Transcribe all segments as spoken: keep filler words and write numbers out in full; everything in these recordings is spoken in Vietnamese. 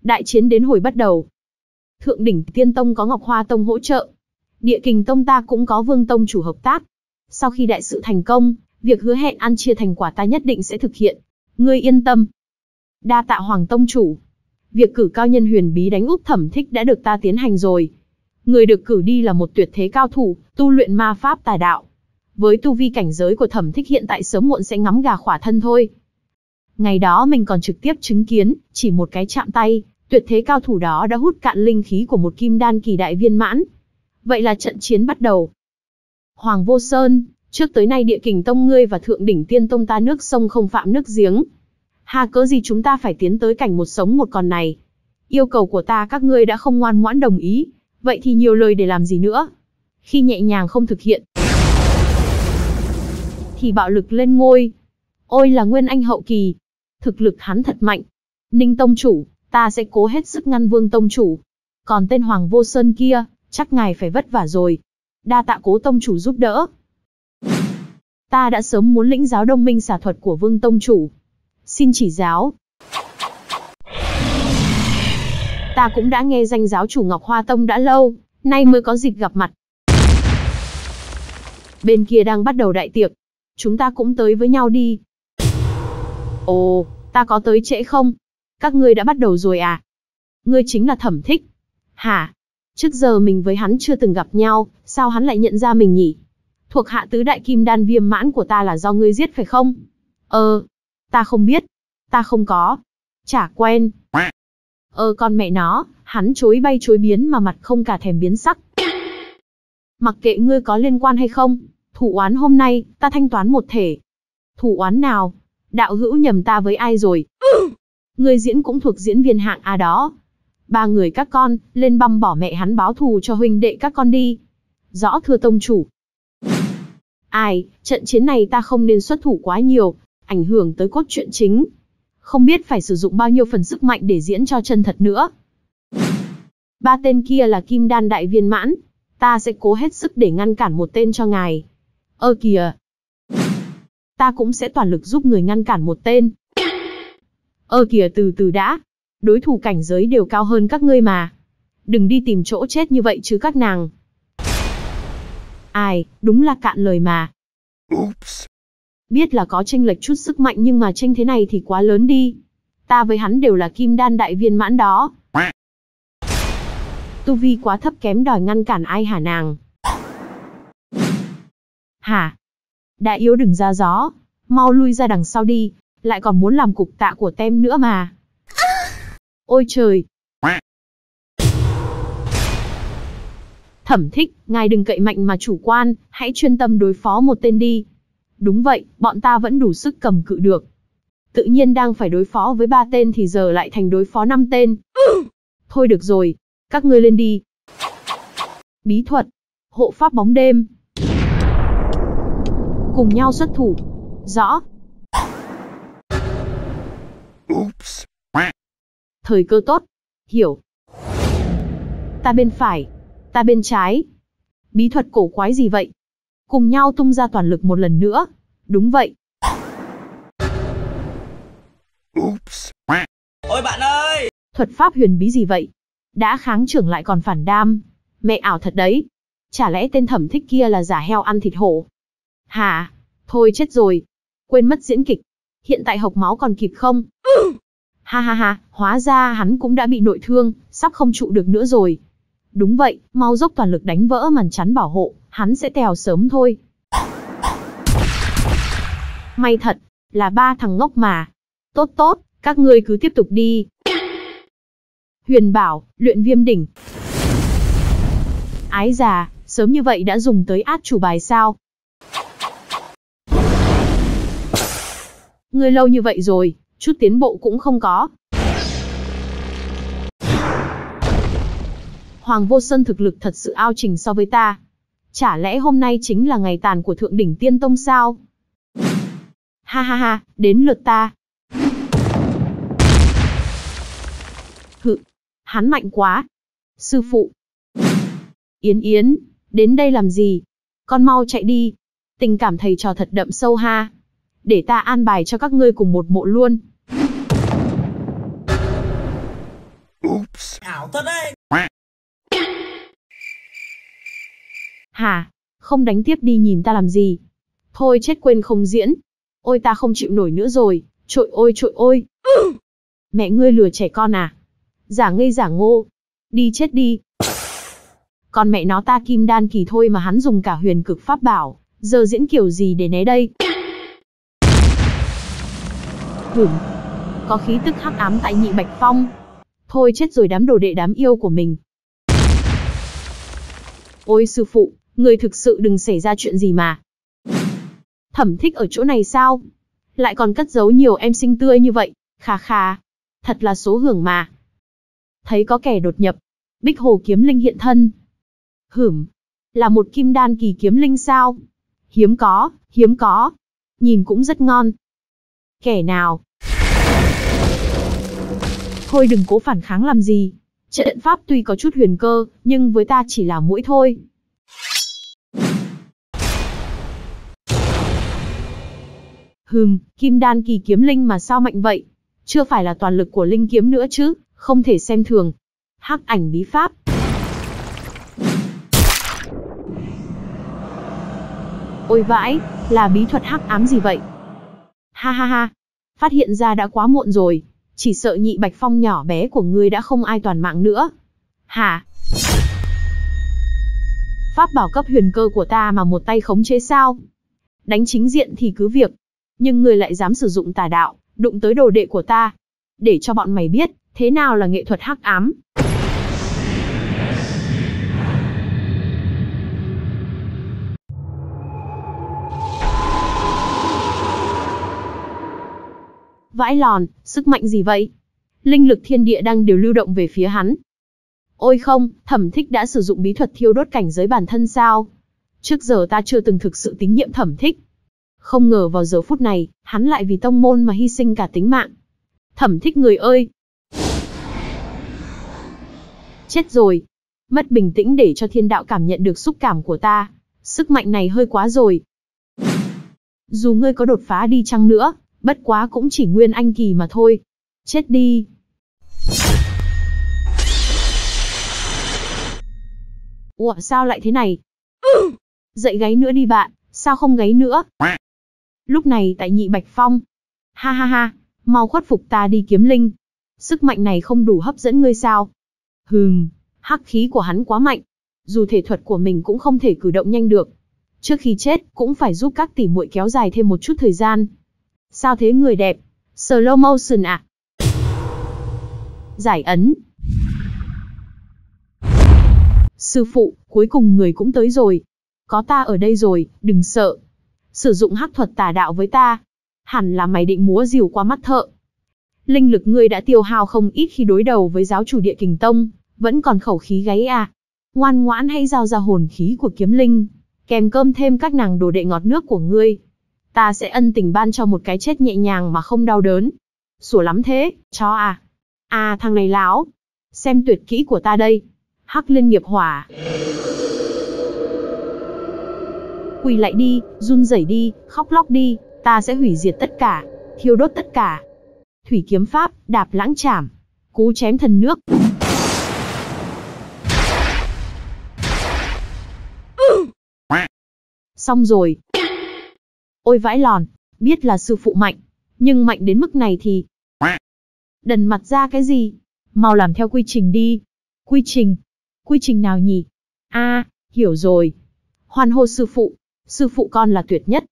Đại chiến đến hồi bắt đầu. Thượng đỉnh Tiên Tông có Ngọc Hoa Tông hỗ trợ. Địa Kình Tông ta cũng có Vương Tông chủ hợp tác. Sau khi đại sự thành công, việc hứa hẹn ăn chia thành quả ta nhất định sẽ thực hiện. Ngươi yên tâm. Đa tạ Hoàng Tông chủ. Việc cử cao nhân huyền bí đánh úp Thẩm Thích đã được ta tiến hành rồi. Người được cử đi là một tuyệt thế cao thủ, tu luyện ma pháp tà đạo. Với tu vi cảnh giới của Thẩm Thích hiện tại sớm muộn sẽ ngắm gà khỏa thân thôi. Ngày đó mình còn trực tiếp chứng kiến, chỉ một cái chạm tay, tuyệt thế cao thủ đó đã hút cạn linh khí của một kim đan kỳ đại viên mãn. Vậy là trận chiến bắt đầu. Hoàng Vô Sơn, trước tới nay Địa Kình Tông ngươi và Thượng đỉnh Tiên Tông ta nước sông không phạm nước giếng. Hà cớ gì chúng ta phải tiến tới cảnh một sống một còn này? Yêu cầu của ta các ngươi đã không ngoan ngoãn đồng ý, vậy thì nhiều lời để làm gì nữa? Khi nhẹ nhàng không thực hiện, thì bạo lực lên ngôi. Ôi là Nguyên Anh hậu kỳ, thực lực hắn thật mạnh. Ninh Tông chủ, ta sẽ cố hết sức ngăn Vương Tông chủ. Còn tên Hoàng Vô Sơn kia, chắc ngài phải vất vả rồi. Đa tạ Cố Tông chủ giúp đỡ. Ta đã sớm muốn lĩnh giáo Đông Minh xà thuật của Vương Tông chủ. Xin chỉ giáo. Ta cũng đã nghe danh giáo chủ Ngọc Hoa Tông đã lâu, nay mới có dịp gặp mặt. Bên kia đang bắt đầu đại tiệc, chúng ta cũng tới với nhau đi. Ồ, ta có tới trễ không? Các ngươi đã bắt đầu rồi à? Ngươi chính là Thẩm Thích. Hả? Trước giờ mình với hắn chưa từng gặp nhau, sao hắn lại nhận ra mình nhỉ? Thuộc hạ tứ đại kim đan viêm mãn của ta là do ngươi giết phải không? Ờ, ta không biết. Ta không có. Chả quen. Ờ con mẹ nó, hắn chối bay chối biến mà mặt không cả thèm biến sắc. Mặc kệ ngươi có liên quan hay không, thủ oán hôm nay, ta thanh toán một thể. Thủ oán nào? Đạo hữu nhầm ta với ai rồi? Ngươi diễn cũng thuộc diễn viên hạng A đó. Ba người các con, lên băm bỏ mẹ hắn báo thù cho huynh đệ các con đi. Rõ thưa tông chủ. Ai, trận chiến này ta không nên xuất thủ quá nhiều, ảnh hưởng tới cốt truyện chính. Không biết phải sử dụng bao nhiêu phần sức mạnh để diễn cho chân thật nữa. Ba tên kia là kim đan đại viên mãn, ta sẽ cố hết sức để ngăn cản một tên cho ngài. Ơ kìa. Ta cũng sẽ toàn lực giúp người ngăn cản một tên. Ơ kìa từ từ đã. Đối thủ cảnh giới đều cao hơn các ngươi mà. Đừng đi tìm chỗ chết như vậy chứ các nàng. Ai, đúng là cạn lời mà. Oops. Biết là có chênh lệch chút sức mạnh nhưng mà chênh thế này thì quá lớn đi. Ta với hắn đều là kim đan đại viên mãn đó. Tu vi quá thấp kém đòi ngăn cản ai hả nàng? Hả? Đã yếu đừng ra gió. Mau lui ra đằng sau đi. Lại còn muốn làm cục tạ của tem nữa mà. Ôi trời! Thẩm Thích, ngài đừng cậy mạnh mà chủ quan, hãy chuyên tâm đối phó một tên đi. Đúng vậy, bọn ta vẫn đủ sức cầm cự được. Tự nhiên đang phải đối phó với ba tên thì giờ lại thành đối phó năm tên. Thôi được rồi, các ngươi lên đi. Bí thuật, hộ pháp bóng đêm. Cùng nhau xuất thủ. Rõ. Oops. Thời cơ tốt. Hiểu. Ta bên phải. Ta bên trái. Bí thuật cổ quái gì vậy? Cùng nhau tung ra toàn lực một lần nữa. Đúng vậy. Oops. Ôi bạn ơi! Thuật pháp huyền bí gì vậy? Đã kháng trưởng lại còn phản đam. Mẹ ảo thật đấy. Chả lẽ tên Thẩm Thích kia là giả heo ăn thịt hổ? Hả? Thôi chết rồi. Quên mất diễn kịch. Hiện tại hộc máu còn kịp không? Ha ha ha, hóa ra hắn cũng đã bị nội thương, sắp không trụ được nữa rồi. Đúng vậy, mau dốc toàn lực đánh vỡ màn chắn bảo hộ, hắn sẽ tèo sớm thôi. May thật, là ba thằng ngốc mà. Tốt tốt, các ngươi cứ tiếp tục đi. Huyền bảo, luyện viêm đỉnh. Ái già, sớm như vậy đã dùng tới át chủ bài sao? Ngươi lâu như vậy rồi, chút tiến bộ cũng không có. Hoàng Vô Sơn thực lực thật sự ao trình so với ta. Chả lẽ hôm nay chính là ngày tàn của Thượng đỉnh Tiên Tông sao? Ha ha ha, đến lượt ta. Hự, hắn mạnh quá. Sư phụ. Yến Yến, đến đây làm gì? Con mau chạy đi. Tình cảm thầy trò thật đậm sâu ha. Để ta an bài cho các ngươi cùng một mộ luôn. Oops. Ảo thật đấy. Hả? Không đánh tiếp đi, nhìn ta làm gì? Thôi chết, quên không diễn. Ôi ta không chịu nổi nữa rồi. Trội ôi trội ôi. Mẹ ngươi lừa trẻ con à? Giả ngây giả ngô. Đi chết đi. Còn mẹ nó ta kim đan kỳ thôi mà hắn dùng cả huyền cực pháp bảo. Giờ diễn kiểu gì để né đây? Hửm. Có khí tức hắc ám tại Nhị Bạch Phong. Thôi chết rồi, đám đồ đệ đám yêu của mình. Ôi sư phụ, người thực sự đừng xảy ra chuyện gì mà. Thẩm Thích ở chỗ này sao? Lại còn cất giấu nhiều em xinh tươi như vậy, khà khà. Thật là số hưởng mà. Thấy có kẻ đột nhập, Bích Hồ kiếm linh hiện thân. Hửm, là một kim đan kỳ kiếm linh sao? Hiếm có, hiếm có. Nhìn cũng rất ngon. Kẻ nào? Thôi đừng cố phản kháng làm gì. Trận pháp tuy có chút huyền cơ, nhưng với ta chỉ là mũi thôi. Hừm, kim đan kỳ kiếm linh mà sao mạnh vậy? Chưa phải là toàn lực của linh kiếm nữa chứ, không thể xem thường. Hắc ảnh bí pháp. Ôi vãi, là bí thuật hắc ám gì vậy? Ha ha ha, phát hiện ra đã quá muộn rồi. Chỉ sợ Nhị Bạch Phong nhỏ bé của ngươi đã không ai toàn mạng nữa. Hả? Pháp bảo cấp huyền cơ của ta mà một tay khống chế sao? Đánh chính diện thì cứ việc. Nhưng ngươi lại dám sử dụng tà đạo, đụng tới đồ đệ của ta. Để cho bọn mày biết, thế nào là nghệ thuật hắc ám. Vãi lòn, sức mạnh gì vậy? Linh lực thiên địa đang đều lưu động về phía hắn. Ôi không, Thẩm Thích đã sử dụng bí thuật thiêu đốt cảnh giới bản thân sao? Trước giờ ta chưa từng thực sự tín nhiệm Thẩm Thích. Không ngờ vào giờ phút này, hắn lại vì tông môn mà hy sinh cả tính mạng. Thẩm Thích người ơi! Chết rồi! Mất bình tĩnh để cho thiên đạo cảm nhận được xúc cảm của ta. Sức mạnh này hơi quá rồi. Dù ngươi có đột phá đi chăng nữa, bất quá cũng chỉ nguyên anh kỳ mà thôi. Chết đi! Ủa sao lại thế này? Dậy gáy nữa đi bạn, sao không gáy nữa? Lúc này tại Nhị Bạch Phong. Ha ha ha, mau khuất phục ta đi kiếm linh. Sức mạnh này không đủ hấp dẫn ngươi sao? Hừm, hắc khí của hắn quá mạnh. Dù thể thuật của mình cũng không thể cử động nhanh được. Trước khi chết, cũng phải giúp các tỷ muội kéo dài thêm một chút thời gian. Sao thế người đẹp? Slow motion à? Giải ấn. Sư phụ, cuối cùng người cũng tới rồi. Có ta ở đây rồi, đừng sợ. Sử dụng hắc thuật tà đạo với ta. Hẳn là mày định múa rìu qua mắt thợ. Linh lực ngươi đã tiêu hao không ít khi đối đầu với giáo chủ Địa Kình Tông. Vẫn còn khẩu khí gáy à? Ngoan ngoãn hãy giao ra hồn khí của kiếm linh. Kèm cơm thêm các nàng đồ đệ ngọt nước của ngươi. Ta sẽ ân tình ban cho một cái chết nhẹ nhàng mà không đau đớn. Sủa lắm thế, chó à. À thằng này láo. Xem tuyệt kỹ của ta đây. Hắc liên nghiệp hỏa. Quỳ lại đi, run rẩy đi, khóc lóc đi. Ta sẽ hủy diệt tất cả, thiêu đốt tất cả. Thủy kiếm pháp, đạp lãng chảm. Cú chém thần nước. Xong rồi. Ôi vãi lòn, biết là sư phụ mạnh, nhưng mạnh đến mức này thì... Đần mặt ra cái gì? Mau làm theo quy trình đi. Quy trình? Quy trình nào nhỉ? À, hiểu rồi. Hoan hô sư phụ, sư phụ con là tuyệt nhất.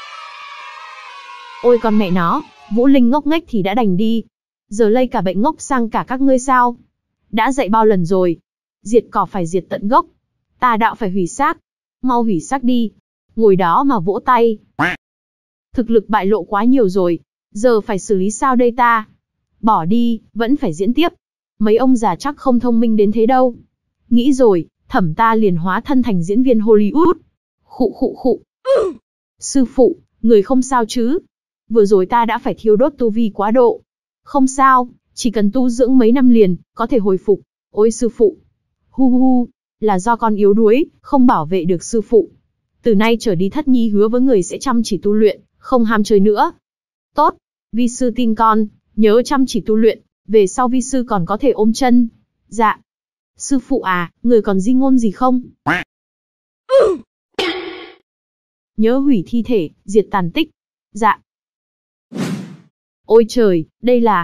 Ôi con mẹ nó, Vũ Linh ngốc nghếch thì đã đành đi. Giờ lây cả bệnh ngốc sang cả các ngươi sao? Đã dạy bao lần rồi. Diệt cỏ phải diệt tận gốc. Tà đạo phải hủy xác. Mau hủy xác đi. Ngồi đó mà vỗ tay. Thực lực bại lộ quá nhiều rồi. Giờ phải xử lý sao đây ta? Bỏ đi, vẫn phải diễn tiếp. Mấy ông già chắc không thông minh đến thế đâu. Nghĩ rồi, Thẩm ta liền hóa thân thành diễn viên Hollywood. Khụ khụ khụ. Sư phụ, người không sao chứ? Vừa rồi ta đã phải thiêu đốt tu vi quá độ. Không sao, chỉ cần tu dưỡng mấy năm liền, có thể hồi phục. Ôi sư phụ. Hu hu hu, là do con yếu đuối, không bảo vệ được sư phụ. Từ nay trở đi Thất Nhi hứa với người sẽ chăm chỉ tu luyện, không ham chơi nữa. Tốt, vi sư tin con, nhớ chăm chỉ tu luyện, Về sau vi sư còn có thể ôm chân. Dạ. Sư phụ à, người còn di ngôn gì không? Nhớ hủy thi thể, diệt tàn tích. Dạ. Ôi trời, đây là...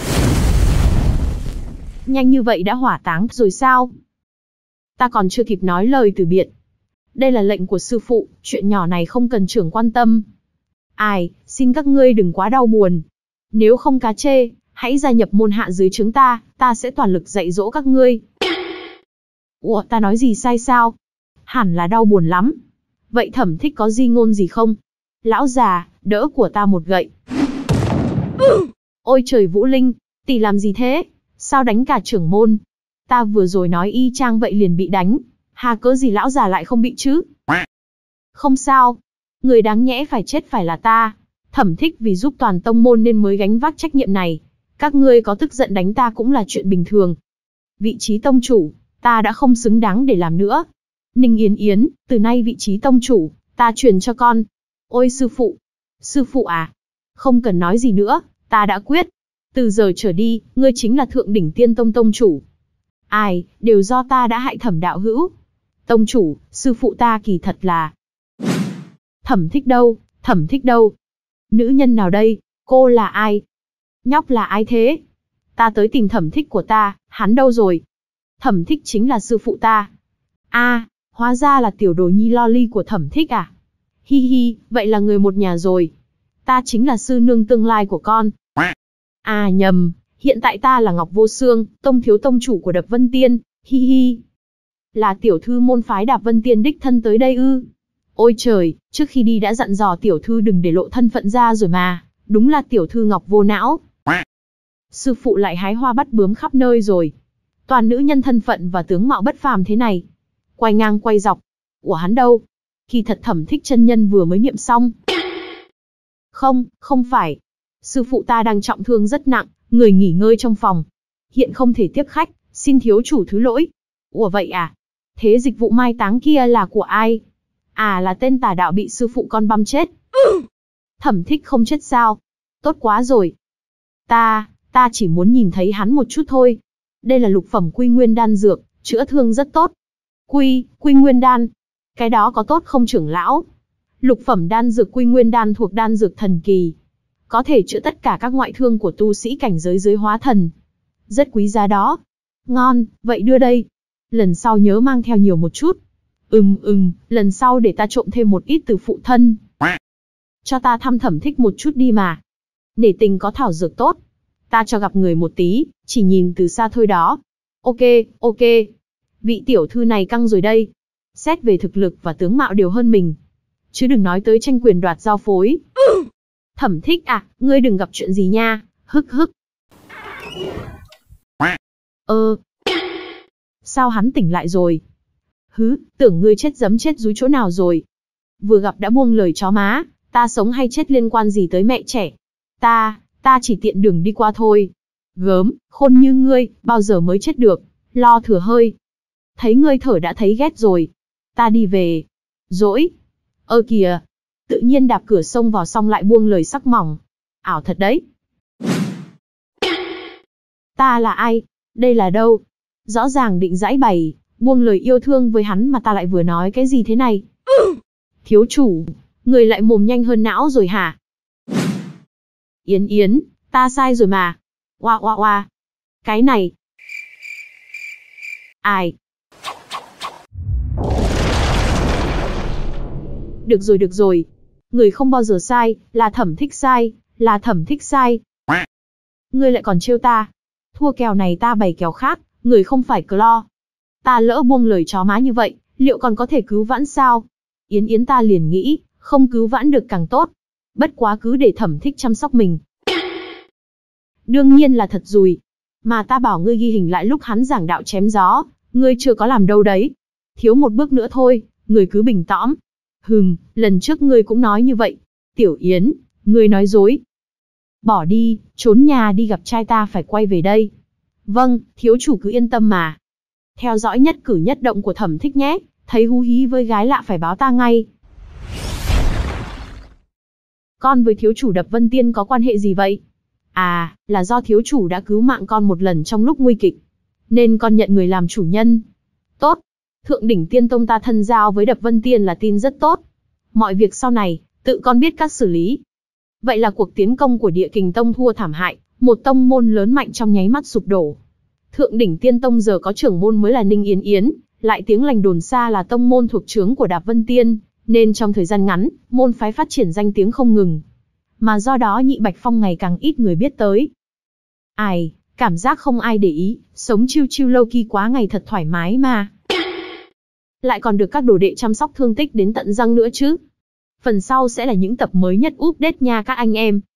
Nhanh như vậy đã hỏa táng rồi sao? Ta còn chưa kịp nói lời từ biệt. Đây là lệnh của sư phụ, chuyện nhỏ này không cần trưởng quan tâm. Ai, xin các ngươi đừng quá đau buồn. Nếu không cá chê, hãy gia nhập môn hạ dưới trướng ta, ta sẽ toàn lực dạy dỗ các ngươi. Ủa, ta nói gì sai sao? Hẳn là đau buồn lắm. Vậy Thẩm Thích có di ngôn gì không? Lão già, đỡ của ta một gậy. Ôi trời Vũ Linh, tỷ làm gì thế? Sao đánh cả trưởng môn? Ta vừa rồi nói y chang vậy liền bị đánh. Hà cớ gì lão già lại không bị chứ? Không sao. Người đáng nhẽ phải chết phải là ta. Thẩm Thích vì giúp toàn tông môn nên mới gánh vác trách nhiệm này. Các ngươi có tức giận đánh ta cũng là chuyện bình thường. Vị trí tông chủ, ta đã không xứng đáng để làm nữa. Ninh Yến Yến, từ nay vị trí tông chủ, ta truyền cho con. Ôi sư phụ. Sư phụ à? Không cần nói gì nữa, ta đã quyết. Từ giờ trở đi, ngươi chính là thượng đỉnh tiên tông tông chủ. Ai, đều do ta đã hại Thẩm đạo hữu. Tông chủ, sư phụ ta kỳ thật là... Thẩm Thích đâu, Thẩm Thích đâu? Nữ nhân nào đây, cô là ai? Nhóc là ai thế? Ta tới tìm Thẩm Thích của ta, hắn đâu rồi? Thẩm Thích chính là sư phụ ta. A, à, hóa ra là tiểu đồ nhi loli của Thẩm Thích à? Hi hi, vậy là người một nhà rồi. Ta chính là sư nương tương lai của con. À nhầm, hiện tại ta là Ngọc Vô Xương, tông thiếu tông chủ của Đạp Vân Tiên, hi hi. Là tiểu thư môn phái Đạp Vân Tiên đích thân tới đây ư? Ôi trời, trước khi đi đã dặn dò tiểu thư đừng để lộ thân phận ra rồi mà, đúng là tiểu thư Ngọc vô não. Sư phụ lại hái hoa bắt bướm khắp nơi rồi. Toàn nữ nhân thân phận và tướng mạo bất phàm thế này. Quay ngang quay dọc. Ủa hắn đâu? Kỳ thật Thẩm Thích chân nhân vừa mới niệm xong. Không, không phải. Sư phụ ta đang trọng thương rất nặng, người nghỉ ngơi trong phòng. Hiện không thể tiếp khách, xin thiếu chủ thứ lỗi. Ủa vậy à? Thế dịch vụ mai táng kia là của ai? À là tên tà đạo bị sư phụ con băm chết. Thẩm Thích không chết sao? Tốt quá rồi. Ta, ta chỉ muốn nhìn thấy hắn một chút thôi. Đây là lục phẩm quy nguyên đan dược, chữa thương rất tốt. Quy, quy nguyên đan. Cái đó có tốt không trưởng lão? Lục phẩm đan dược quy nguyên đan thuộc đan dược thần kỳ. Có thể chữa tất cả các ngoại thương của tu sĩ cảnh giới dưới hóa thần. Rất quý giá đó. Ngon, vậy đưa đây. Lần sau nhớ mang theo nhiều một chút. Ừm ừm, lần sau để ta trộm thêm một ít từ phụ thân. Cho ta thăm Thẩm Thích một chút đi mà. Nể tình có thảo dược tốt. Ta cho gặp người một tí, chỉ nhìn từ xa thôi đó. Ok, ok. Vị tiểu thư này căng rồi đây. Xét về thực lực và tướng mạo đều hơn mình. Chứ đừng nói tới tranh quyền đoạt giao phối. Thẩm Thích à, ngươi đừng gặp chuyện gì nha, hức hức. Ơ. Sao hắn tỉnh lại rồi? Hứ, tưởng ngươi chết giấm chết rúi chỗ nào rồi. Vừa gặp đã buông lời chó má, ta sống hay chết liên quan gì tới mẹ trẻ. Ta, ta chỉ tiện đường đi qua thôi. Gớm, khôn như ngươi, bao giờ mới chết được, lo thừa hơi. Thấy ngươi thở đã thấy ghét rồi. Ta đi về. Dỗi. Ơ kìa. Tự nhiên đạp cửa xông vào xong lại buông lời sắc mỏng. Ảo thật đấy. Ta là ai? Đây là đâu? Rõ ràng định giãi bày, buông lời yêu thương với hắn mà ta lại vừa nói cái gì thế này? Thiếu chủ, người lại mồm nhanh hơn não rồi hả? Yến Yến, ta sai rồi mà. Oa oa oa. Cái này. Ai? Được rồi được rồi. Người không bao giờ sai, là Thẩm Thích sai, là Thẩm Thích sai. Ngươi lại còn trêu ta. Thua kèo này ta bày kèo khác, người không phải clo. Ta lỡ buông lời chó má như vậy, liệu còn có thể cứu vãn sao? Yến Yến ta liền nghĩ, không cứu vãn được càng tốt. Bất quá cứ để Thẩm Thích chăm sóc mình. Đương nhiên là thật rồi. Mà ta bảo ngươi ghi hình lại lúc hắn giảng đạo chém gió, ngươi chưa có làm đâu đấy. Thiếu một bước nữa thôi, ngươi cứ bình tõm. Hừm, lần trước ngươi cũng nói như vậy. Tiểu Yến, ngươi nói dối. Bỏ đi, trốn nhà đi gặp trai ta phải quay về đây. Vâng, thiếu chủ cứ yên tâm mà. Theo dõi nhất cử nhất động của Thẩm Thích nhé, thấy hú hí với gái lạ phải báo ta ngay. Con với thiếu chủ Đạp Vân Tiên có quan hệ gì vậy? À, là do thiếu chủ đã cứu mạng con một lần trong lúc nguy kịch, nên con nhận người làm chủ nhân. Tốt. Thượng đỉnh Tiên Tông ta thân giao với Đập Vân Tiên là tin rất tốt. Mọi việc sau này, tự con biết cách xử lý. Vậy là cuộc tiến công của Địa Kình Tông thua thảm hại, một tông môn lớn mạnh trong nháy mắt sụp đổ. Thượng đỉnh Tiên Tông giờ có trưởng môn mới là Ninh Yến Yến, lại tiếng lành đồn xa là tông môn thuộc trướng của Đạp Vân Tiên, nên trong thời gian ngắn, môn phái phát triển danh tiếng không ngừng. Mà do đó Nhị Bạch Phong ngày càng ít người biết tới. Ai, cảm giác không ai để ý, sống chiêu chiêu lâu kỳ quá ngày thật thoải mái mà. Lại còn được các đồ đệ chăm sóc thương tích đến tận răng nữa chứ. Phần sau sẽ là những tập mới nhất update nha các anh em.